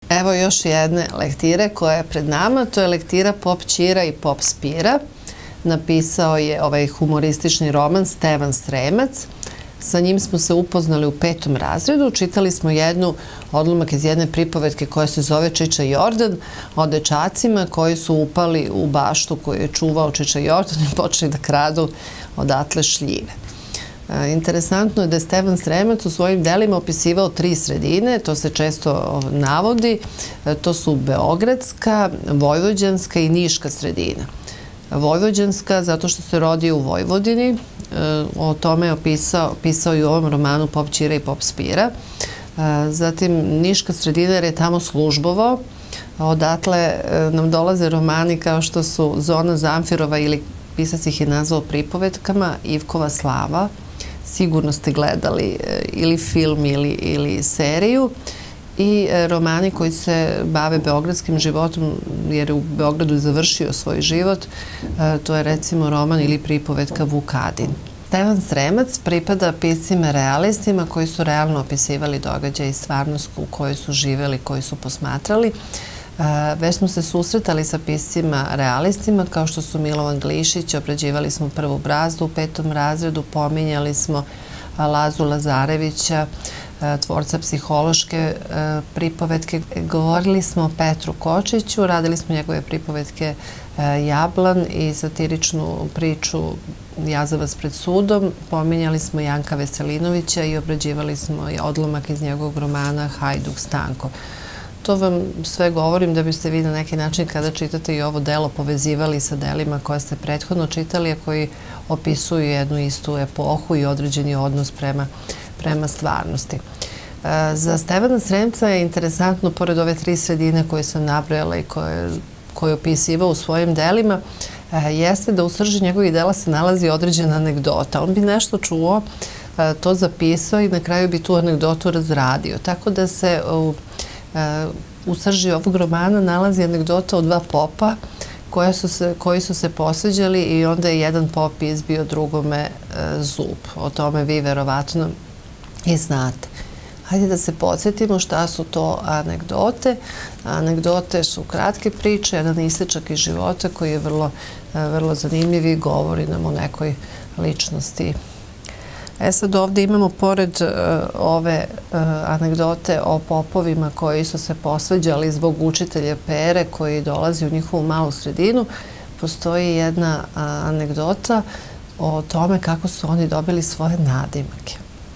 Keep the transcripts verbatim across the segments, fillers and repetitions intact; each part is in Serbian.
Evo još jedne lektire koja je pred nama. To je lektira Pop Ćira i Pop Spira. Napisao je ovaj humoristični roman Stevan Sremac. Sa njim smo se upoznali u petom razredu. Čitali smo jednu odlomak iz jedne pripovetke koja se zove Čiča Jordan o dečacima koji su upali u baštu koju je čuvao Čiča Jordan i počeli da kradu odatle šljive. Interesantno je da je Stevan Sremac u svojim delima opisivao tri sredine, to se često navodi, to su beogradska, vojvođanska i niška sredina. Vojvođanska zato što se rodio u Vojvodini, o tome je pisao i u ovom romanu Pop Ćira i Pop Spira. Zatim niška sredina jer je tamo službovao, odatle nam dolaze romani kao što su Zona Zamfirova ili pisac ih je nazvao pripovetkama, Ivkova slava. Sigurno ste gledali ili film ili seriju. I romani koji se bave beogradskim životom, jer je u Beogradu završio svoj život, to je recimo roman ili pripovetka Vukadin. Stevan Sremac pripada piscima realistima koji su realno opisivali događaje i stvarnost u kojoj su živeli, koji su posmatrali. Već smo se susretali sa piscima realistima kao što su Milovan Glišić, obrađivali smo Prvu brazdu u petom razredu, pominjali smo Lazu Lazarevića, tvorca psihološke pripovetke. Govorili smo o Petru Kočiću, radili smo njegove pripovetke Jablan i satiričnu priču Jazavac pred sudom. Pominjali smo Janka Veselinovića i obrađivali smo odlomak iz njegovog romana Hajduk Stanko. To vam sve govorim da biste vi na neki način kada čitate i ovo delo povezivali sa delima koje ste prethodno čitali, a koji opisuju jednu istu epohu i određeni odnos prema stvarnosti. Za Stevana Sremca je interesantno, pored ove tri sredine koje sam nabrojala i koje je opisivao u svojim delima, jeste da u srži njegovih dela se nalazi određena anegdota. On bi nešto čuo, to zapisao i na kraju bi tu anegdotu razradio. Tako da se u srži ovog romana nalazi anegdota o dva popa koji su se posveđali i onda je jedan pop izbio drugome zub. O tome vi verovatno i znate. Hajde da se podsjetimo šta su to anegdote. Anegdote su kratke priče, jedan isečak iz života koji je vrlo zanimljiv i govori nam o nekoj ličnosti. E sad ovdje imamo pored ove anegdote o popovima koji su se posveđali zbog učitelja Pere koji dolazi u njihovu malu sredinu, postoji jedna anegdota o tome kako su oni dobili svoje nadimake.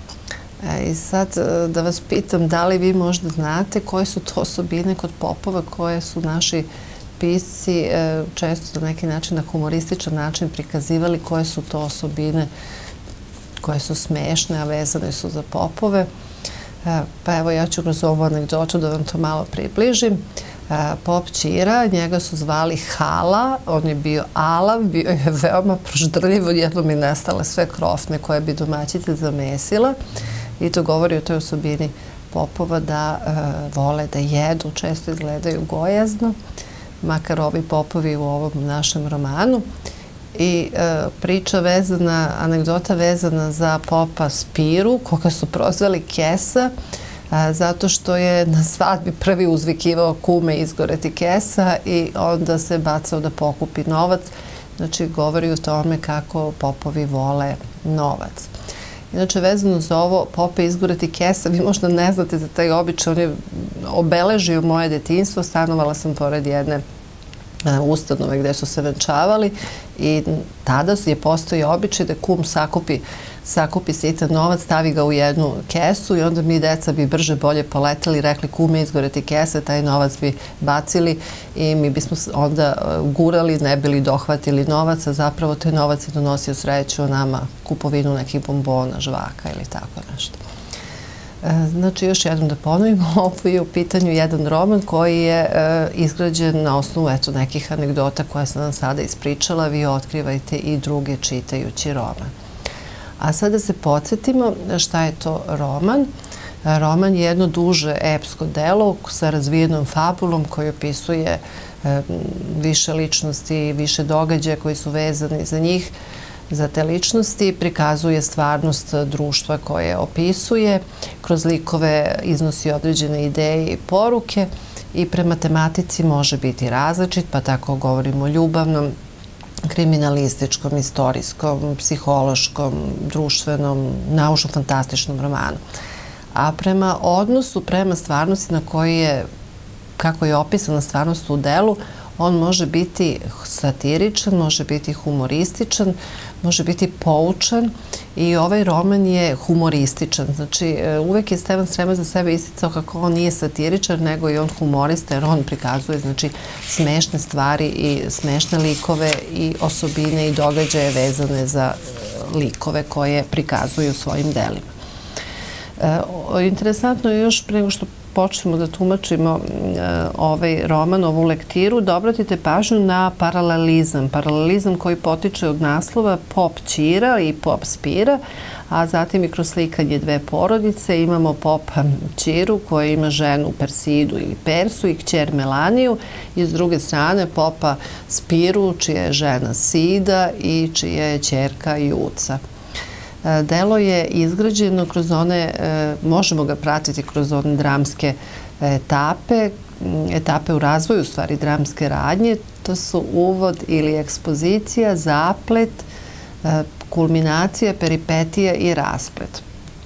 I sad da vas pitam da li vi možda znate koje su to osobine kod popova koje su naši pisci često na neki način, na humorističan način prikazivali, koje su to osobine koje su smešne, a vezane su za popove. Pa evo ja ću kroz ovu anegdotu da vam to malo približim. Pop Ćira, njega su zvali Hala, on je bio alav, bio je veoma proždrljiv, odjednom je nestale sve krofne koje bi domaćica zamesila. I to govori o toj osobini popova da vole da jedu, često izgledaju gojazno, makar ovi popovi u ovom našem romanu. I priča vezana, anegdota vezana za popa Spiru, koga su prozvali Kesa, zato što je na svadbi prvi uzvikivao kume izgoreti kesa i onda se bacao da pokupi novac. Znači, govori o tome kako popovi vole novac. Inače, vezano za ovo, pope izgoreti kesa, vi možda ne znate za taj običaj, on je obeležio moje detinjstvo, stanovala sam pored jedne ustanove gde su se venčavali i tada je postojao običaj da kum sakupi sitan novac, stavi ga u jednu kesu i onda mi deca bi brže bolje poletali i rekli kume izgoreti kese, taj novac bi bacili i mi bismo onda gurali, ne bili dohvatili novac, a zapravo taj novac je donosio sreću nama, kupovinu nekih bombona, žvaka ili tako nešto. Znači, još jednom da ponovimo, ovo je u pitanju jedan roman koji je izgrađen na osnovu nekih anegdota koje sam vam sada ispričala. Vi otkrivajte i druge čitajući roman. A sada se podsjetimo šta je to roman. Roman je jedno duže epsko delo sa razvijenom fabulom koji opisuje više ličnosti, više događaja koji su vezani za njih, za te ličnosti, prikazuje stvarnost društva koje opisuje, kroz likove iznosi određene ideje i poruke i prema tematici može biti različit, pa tako govorimo o ljubavnom, kriminalističkom, istorijskom, psihološkom, društvenom, naučno-fantastičnom romanu. A prema odnosu, prema stvarnosti na koji je, kako je opisana stvarnost u delu, on može biti satiričan, može biti humorističan, može biti poučan i ovaj roman je humorističan. Znači, uvek je Stevan Sremac za sebe isticao kako on nije satiričan, nego i on humorista, jer on prikazuje, znači, smešne stvari i smešne likove i osobine i događaje vezane za likove koje prikazuju svojim delima. Interesantno je još, pre nego što počnemo da tumačimo ovaj roman, ovu lektiru, da obratite pažnju na paralelizam. Paralelizam koji potiče od naslova Pop Ćira i Pop Spira, a zatim i kroz slikanje dve porodice imamo Pop Ćiru koja ima ženu Persidu ili Persu i kćer Melaniju i s druge strane Popa Spiru čija je žena Sida i čija je ćerka Juca. Delo je izgrađeno kroz one, možemo ga pratiti kroz one dramske etape, etape u razvoju, u stvari, dramske radnje. To su uvod ili ekspozicija, zaplet, kulminacija, peripetija i rasplet.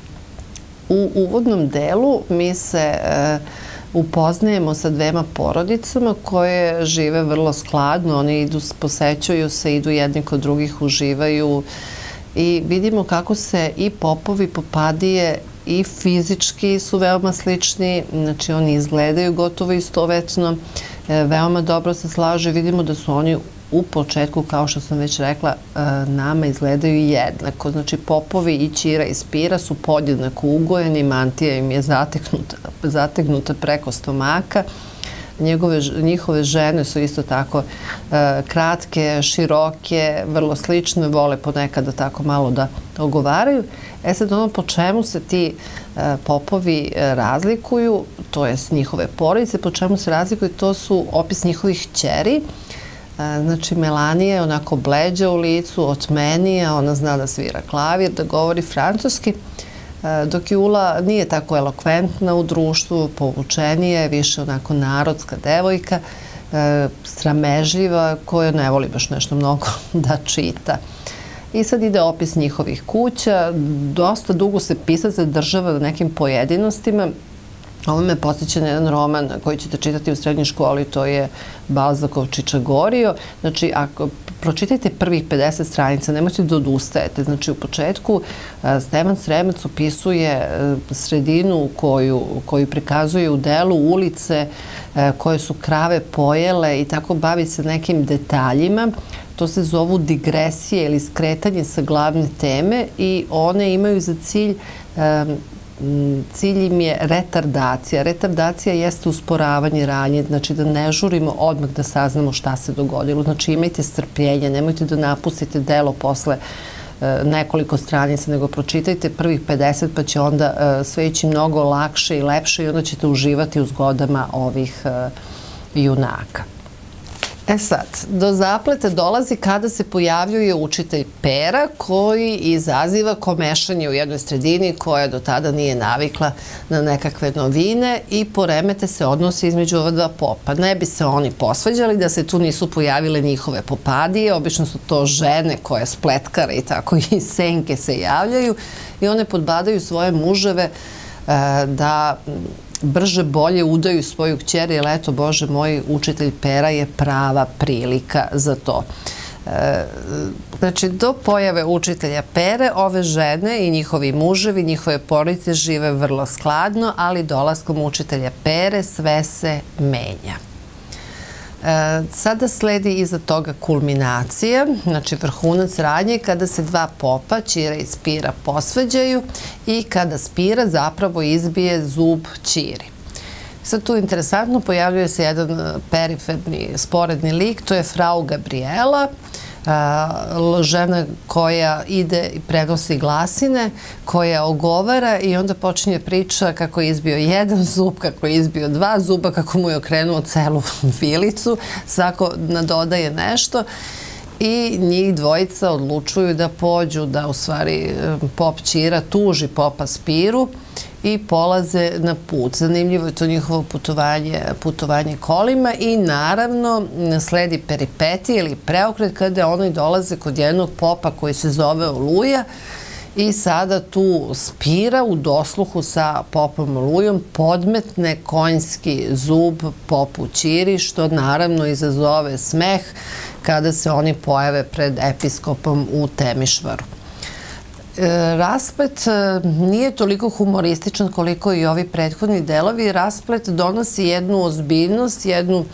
U uvodnom delu mi se upoznajemo sa dvema porodicama koje žive vrlo skladno, oni idu, posećuju se, idu jedni kod drugih, uživaju, i vidimo kako se i popovi, popadije i fizički su veoma slični, znači oni izgledaju gotovo istovetno, veoma dobro se slaže. Vidimo da su oni u početku, kao što sam već rekla, nama izgledaju jednako. Znači popovi i Ćira i Spira su podjednako ugojeni, mantija im je zategnuta, zategnuta preko stomaka. Njihove žene su isto tako kratke, široke, vrlo slične, vole ponekada tako malo da ogovaraju. E sad ono po čemu se ti popovi razlikuju, to je njihove porodice, po čemu se razlikuju, to su opis njihovih ćeri. Znači Melanija je onako bleđa u licu, otmenija, ona zna da svira klavir, da govori francuski, dok Jula nije tako elokventna u društvu, povučenija je, više onako narodska devojka, sramežljiva, koja ne voli baš nešto mnogo da čita. I sad ide opis njihovih kuća. Dosta dugo se pisac zadržava na nekim pojedinostima. Ovo me podsjeća na jedan roman koji ćete čitati u srednjoj školi, to je Balzakov Čičagorio. Znači, ako pročitajte prvih pedeset stranica, nemojte da odustajete. Znači, u početku Stevan Sremac opisuje sredinu koju prikazuje u delu, ulice koje su krave pojele i tako bavi se nekim detaljima. To se zovu digresije ili skretanje sa glavne teme i one imaju za cilj Cilj im je retardacija. Retardacija jeste usporavanje radnje, znači da ne žurimo odmah da saznamo šta se dogodilo. Znači imajte strpljenje, nemojte da napustite delo posle nekoliko stranica, nego pročitajte prvih pedeset pa će onda sve ići mnogo lakše i lepše i onda ćete uživati u zgodama ovih junaka. E sad, do zapleta dolazi kada se pojavljuje učitelj Pera koji izaziva komešanje u jednoj sredini koja do tada nije navikla na nekakve novine i poremete se odnosi između ova dva popa. Ne bi se oni posvađali da se tu nisu pojavile njihove popadije, obično su to žene koje spletkare i tako i senke se javljaju i one podbadaju svoje muževe da brže bolje udaju svoju kćer, jer eto, Bože moj, učitelj Pera je prava prilika za to. Znači, do pojave učitelja Pere, ove žene i njihovi muževi, njihove porodice žive vrlo skladno, ali dolaskom učitelja Pere sve se menja. Sada sledi iza toga kulminacija, znači vrhunac radnje, kada se dva popa, Ćira i Spira, posvađaju i kada Spira zapravo izbije zub Ćiri. Sad tu interesantno pojavljuje se jedan periferni, sporedni lik, to je frau Gabriela, žena koja ide i prenosi glasine, koja ogovara i onda počinje priča kako je izbio jedan zub, kako je izbio dva zuba, kako mu je okrenuo celu vilicu, svako nadodaje nešto I njih dvojica odlučuju da pođu, da u stvari pop ćira tuži popa Spiru i polaze na put. Zanimljivo je to njihovo putovanje, putovanje kolima i naravno sledi peripetija ili preokret kada oni dolaze kod jednog popa koji se zove Oluja i sada tu Spira u dosluhu sa popom Olujom podmetne konjski zub popu Ćiri, što naravno izazove smeh kada se oni pojave pred episkopom u Temišvaru. Rasplet nije toliko humorističan koliko i ovi prethodni delovi. Rasplet donosi jednu ozbiljnost, jednu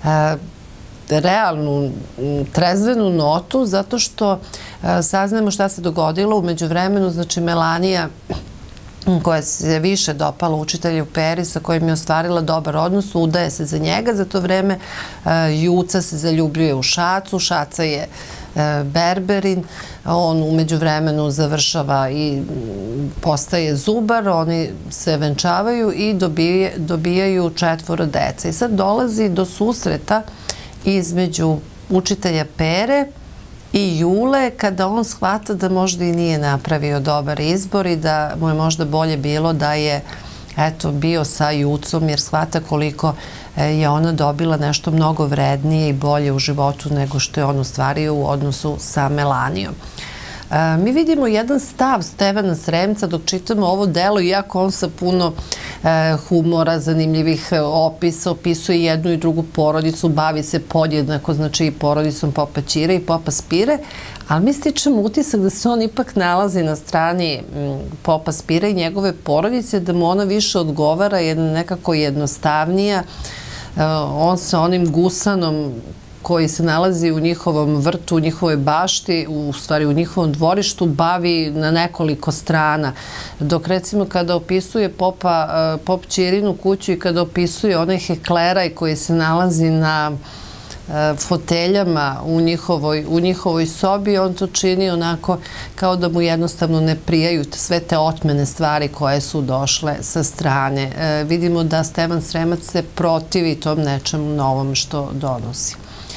realnu, trezvenu notu, zato što saznajemo šta se dogodilo. Umeđu vremenu, znači Melanija, koja se više dopala učitelju Peri, sa kojim je ostvarila dobar odnos, udaje se za njega. Za to vreme Juca se zaljubljuje u Šacu, Šaca je berberin, on umeđu vremenu završava i postaje zubar, oni se venčavaju i dobijaju četvoro dece. I sad dolazi do susreta između učitelja Pere i Jule, kada on shvata da možda i nije napravio dobar izbor i da mu je možda bolje bilo da je eto, bio sa Jucom, jer shvata koliko je ona dobila nešto mnogo vrednije i bolje u životu nego što je on ostvario u odnosu sa Melanijom. Mi vidimo jedan stav Stevana Sremca dok čitamo ovo delo, iako on sa puno humora, zanimljivih opisa, opisuje jednu i drugu porodicu, bavi se podjednako, znači i porodicom popa Ćire i popa Spire, ali mi stičemo utisak da se on ipak nalazi na strani popa Spire i njegove porodice, da mu ona više odgovara, jedna nekako jednostavnija. On sa onim gusanom koji se nalazi u njihovom vrtu, u njihovoj bašti, u stvari u njihovom dvorištu, bavi na nekoliko strana. Dok recimo kada opisuje popa, pop Ćirinu kuću i kada opisuje onaj hekleraj koji se nalazi na foteljama u njihovoj, u njihovoj sobi, on to čini onako kao da mu jednostavno ne prijaju sve te otmene stvari koje su došle sa strane. E, vidimo da Stevan Sremac se protivi tom nečemu novom što donosi.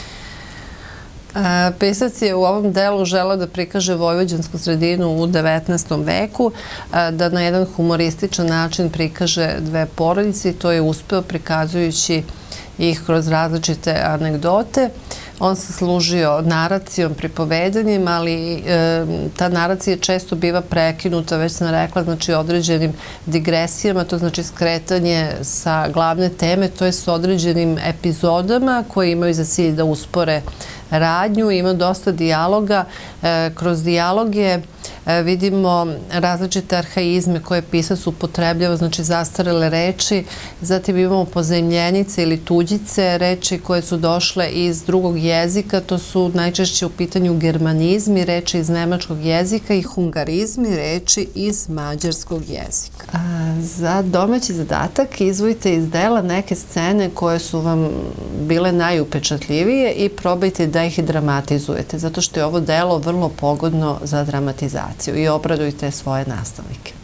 Pisac je u ovom delu želeo da prikaže vojvođansku sredinu u devetnaestom veku, da na jedan humorističan način prikaže dve porodice i to je uspeo prikazujući ih kroz različite anegdote. On se služio naracijom, pripovedanjem, ali ta naracija često biva prekinuta, već sam rekla, znači određenim digresijama, to znači skretanje sa glavne teme, to je s određenim epizodama koje imaju za cilj da uspore radnju. Ima dosta dijaloga. Kroz dijaloge vidimo različite arhaizme koje pisac upotrebljava, znači zastarele reči. Zatim imamo pozajmljenice ili tuđice, reči koje su došle iz drugog jezika. To su najčešće u pitanju germanizmi, reči iz nemačkog jezika i hungarizmi, reči iz mađarskog jezika. Za domaći zadatak izvojite iz dela neke scene koje su vam bile najupečatljivije i probajte da ih dramatizujete, zato što je ovo delo vrlo pogodno za dramatizaciju i obradujte svoje nastavnike.